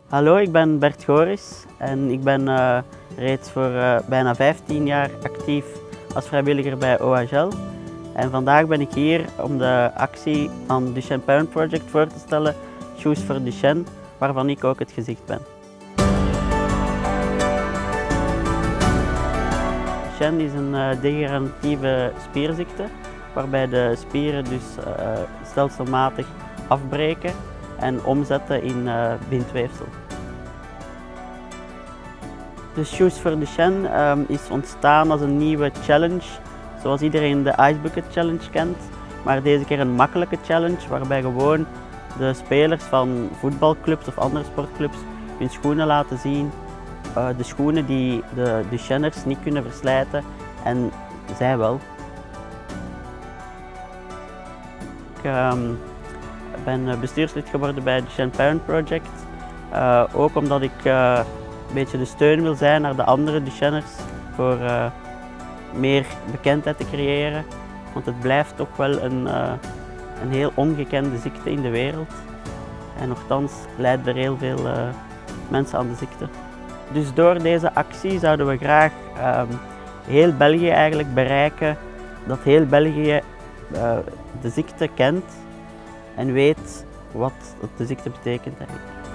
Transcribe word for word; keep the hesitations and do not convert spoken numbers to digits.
Hallo, ik ben Bert Goris en ik ben uh, reeds voor uh, bijna vijftien jaar actief als vrijwilliger bij O H L. En vandaag ben ik hier om de actie van Duchenne Parent Project voor te stellen, Shoes for Duchenne, waarvan ik ook het gezicht ben. Duchenne is een uh, degeneratieve spierziekte, waarbij de spieren dus uh, stelselmatig afbreken en omzetten in uh, bindweefsel. De Shoes for Duchenne um, is ontstaan als een nieuwe challenge, zoals iedereen de Ice Bucket Challenge kent, maar deze keer een makkelijke challenge waarbij gewoon de spelers van voetbalclubs of andere sportclubs hun schoenen laten zien. Uh, de schoenen die de Duchenners niet kunnen verslijten en zij wel. Ik um, ben bestuurslid geworden bij Duchenne Parent Project, uh, ook omdat ik uh, een beetje de steun wil zijn naar de andere Duchenners voor uh, meer bekendheid te creëren, want het blijft toch wel een, uh, een heel ongekende ziekte in de wereld en nochtans lijden er heel veel uh, mensen aan de ziekte. Dus door deze actie zouden we graag um, heel België eigenlijk bereiken, dat heel België uh, de ziekte kent en weet wat de ziekte betekent eigenlijk.